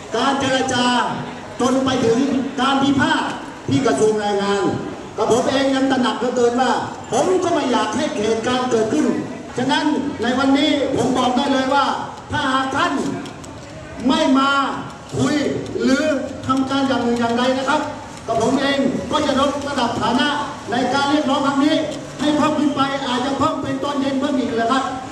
การเจรจาจนไปถึงการพิพาทที่กระทรวงแรงงานกับผมเองยังตระหนักเหลือเกินว่าผมก็ไม่อยากให้เหตุการณ์เกิดขึ้นฉะนั้นในวันนี้ผมบอกได้เลยว่าถ้าหากท่านไม่มาคุยหรือทำการอย่างหนึ่งอย่างใดนะครับกับผมเองก็จะลดระดับฐานะในการเรียกร้องครั้งนี้ให้เพิ่มขึ้นไปอาจจะเพิ่มเป็นตอนเย็นเพิ่มอีกเลยครับ